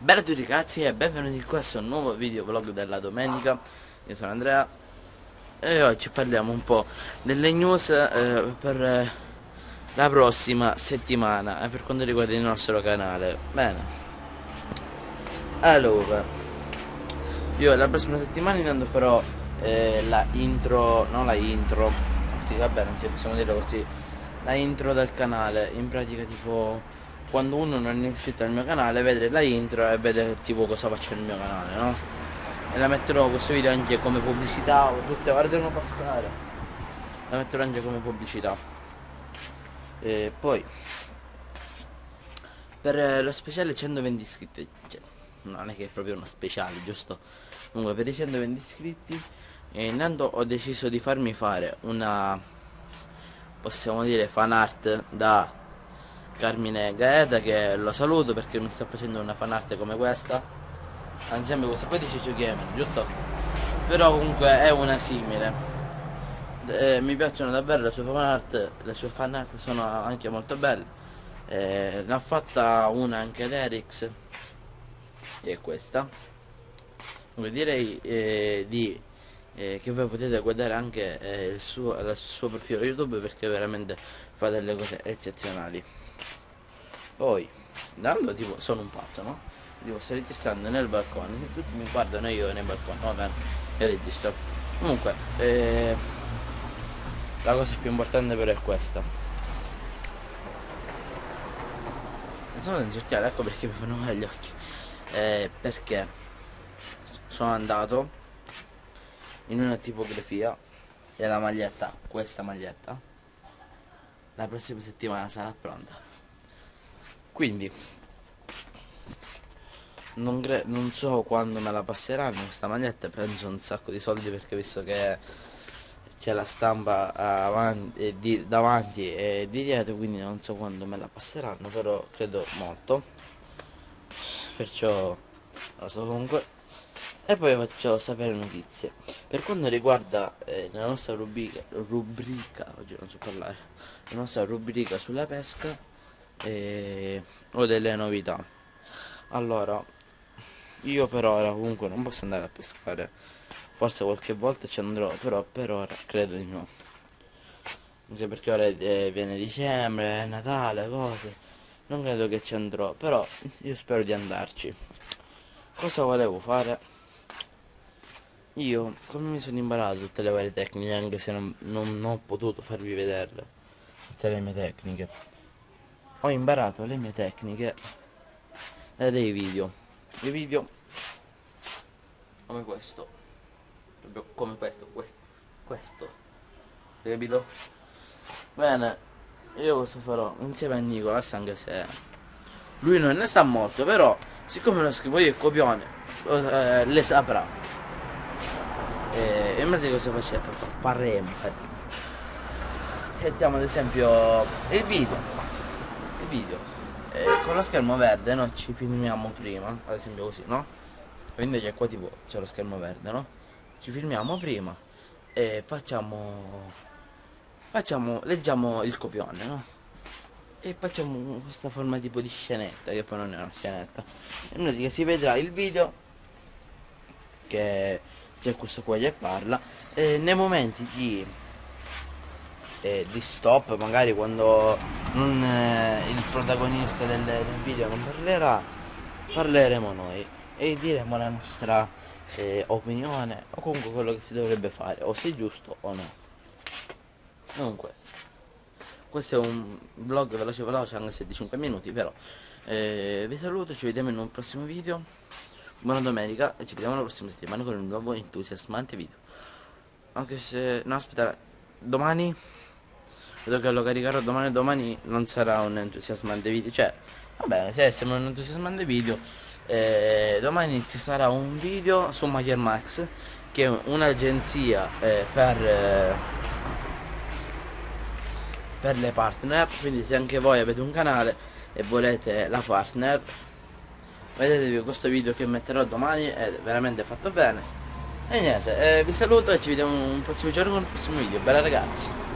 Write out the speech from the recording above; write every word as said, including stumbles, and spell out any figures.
Bella a tutti ragazzi e benvenuti in questo nuovo video vlog della domenica. Io sono Andrea e oggi parliamo un po' delle news eh, per eh, la prossima settimana e per quanto riguarda il nostro canale. Bene, allora io la prossima settimana intanto farò eh, la intro, non la intro, sì va bene, sì, possiamo dire così, la intro del canale. In pratica tipo quando uno non è iscritto al mio canale vedere la intro e vedere tipo cosa faccio nel mio canale, no? E la metterò questo video anche come pubblicità, o tutte ore devono passare, la metterò anche come pubblicità. E poi per eh, lo speciale centoventi iscritti, cioè, non è che è proprio uno speciale, giusto? Comunque per i centoventi iscritti eh, intanto ho deciso di farmi fare una, possiamo dire, fan art da Carmine Gaeta, che lo saluto perché mi sta facendo una fan art come questa. Insieme questa qua di Ciccio Gamer, giusto? Però comunque è una simile. Eh, mi piacciono davvero le sue fan art, le sue fan art sono anche molto belle. Eh, ne ha fatta una anche ad Erix, che è questa. Comunque direi eh, di eh, che voi potete guardare anche eh, il, suo, il suo profilo YouTube perché veramente fa delle cose eccezionali. Poi, dando tipo, sono un pazzo, no? Tipo, sto registrando nel balcone, tutti mi guardano io nel balcone, va bene, io registro. Comunque, eh, la cosa più importante però è questa. Non sono in cerchiare, ecco perché mi fanno male gli occhi. Eh, perché sono andato in una tipografia e la maglietta, questa maglietta, la prossima settimana sarà pronta. Quindi non, non so quando me la passeranno questa maglietta, penso un sacco di soldi perché visto che c'è la stampa avanti, e di, davanti e di dietro, quindi non so quando me la passeranno, però credo molto, perciò lo so comunque. E poi faccio sapere notizie. Per quanto riguarda eh, la nostra rubrica, rubrica, oggi non so parlare, la nostra rubrica sulla pesca, eh, ho delle novità. Allora, io per ora comunque non posso andare a pescare, forse qualche volta ci andrò, però per ora credo di no. Anche perché ora eh, viene dicembre, è Natale, cose, non credo che ci andrò, però io spero di andarci. Cosa volevo fare? Io, come mi sono imparato tutte le varie tecniche, anche se non, non- non ho potuto farvi vederle, tutte le mie tecniche, ho imparato le mie tecniche da dei video. Dei video come questo, proprio come questo, questo, questo, hai capito? Bene, io cosa farò? Insieme a Nicolas, anche se lui non ne sa molto, però siccome lo scrivo io il copione, eh, le saprà. E in pratica cosa facciamo? Faremo, faremo. Mettiamo ad esempio il video. Il video. Eh, con lo schermo verde noi ci filmiamo prima, ad esempio così, no? Quindi che qua tipo c'è lo schermo verde, no? Ci filmiamo prima e facciamo. Facciamo. Leggiamo il copione, no? E facciamo questa forma tipo di scenetta, che poi non è una scenetta. In pratica si vedrà il video che c'è questo qua che parla e nei momenti di, eh, di stop, magari quando non, eh, il protagonista del, del video non parlerà, parleremo noi e diremo la nostra eh, opinione o comunque quello che si dovrebbe fare, o se è giusto o no. Comunque questo è un vlog veloce veloce, anche se di cinque minuti, però eh, vi saluto, ci vediamo in un prossimo video. Buona domenica e ci vediamo la prossima settimana con un nuovo entusiasmante video. Anche se, no aspetta, domani, vedo che lo caricherò domani e domani non sarà un entusiasmante video. Cioè, vabbè, se sembra un entusiasmante video, eh, domani ci sarà un video su Maker Max, che è un'agenzia eh, per, eh, per le partner. Quindi se anche voi avete un canale e volete la partner, vedetevi questo video che metterò domani, è veramente fatto bene. E niente, eh, vi saluto e ci vediamo un prossimo giorno con un prossimo video. Bella ragazzi.